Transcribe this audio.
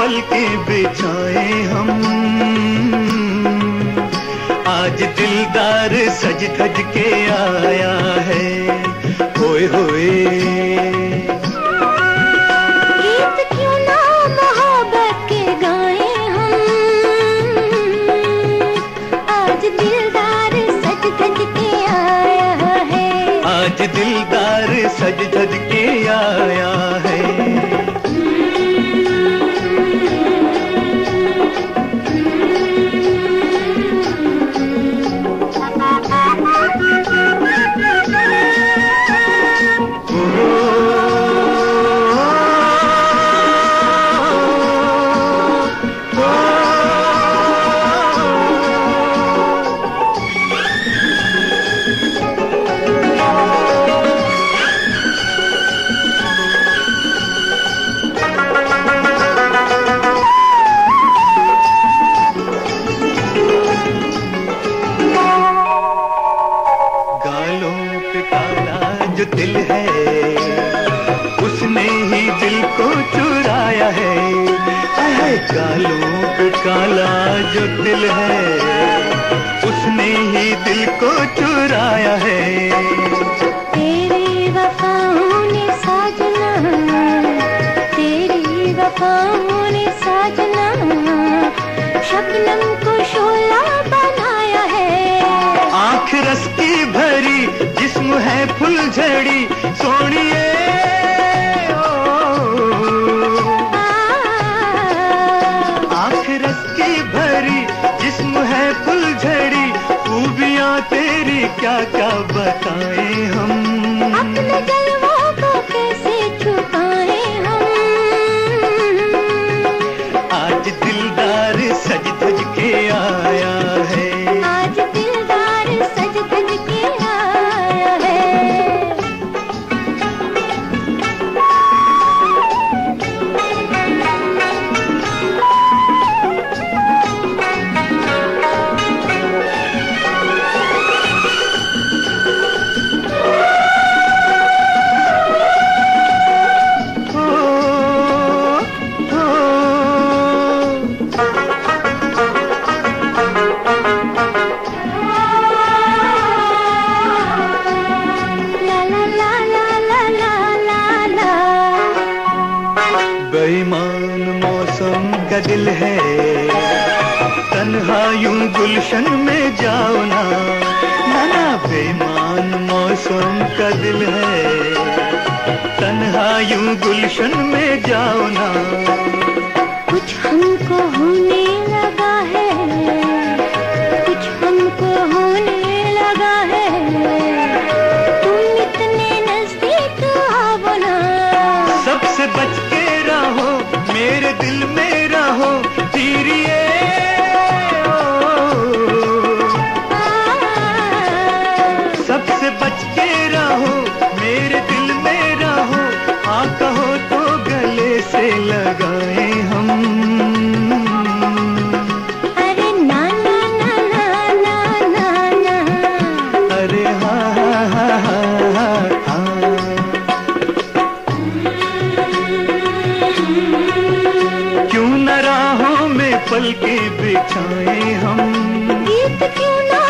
पलके बिछाए हम। आज दिलदार सज धज के आया है, होए होए। गीत क्यों ना मोहब्बत के गाए हम, आज दिलदार सज धज के आया है। आज दिलदार सज धज के आया है। जो दिल है उसने ही दिल को चुराया है। कालों पे काला जो दिल है उसने ही दिल को चुराया है। तेरी वफाओं ने साजना, तेरी वफाओं ने साजना, शबनम को शोला बनाया है। आँख रस की भरी जिस्म है फुलझड़ी सोनिए। आँख रस की भरी जिस्म है फुलझड़ी, खूबियाँ तेरी क्या क्या बताएं हम। अपने जलवों को कैसे छुपाए हम, आज दिलदार सज धज के आया है। आज दिलदार सज धज के आया है। बेईमान मौसम का दिल है, तन्हा यूं गुलशन में जाओ ना। ना बेईमान मौसम का दिल है, तन्हा यूं गुलशन में जाओ ना। कुछ हमको होने लगा है, कुछ हमको होने लगा है, तुम इतने नजदीक आओ ना। सबसे बच के रहो, मेरे दिल में रहो, तीरिए सबसे बच के रहो, मेरे दिल में रहो। हाँ कहो तो गले से लगाए हम। अरे ना ना ना ना ना ना ना, अरे हाँ हाँ हाँ हाँ हाँ। क्यों न राहों में पलके बिछाए हम। गीत क्यों ना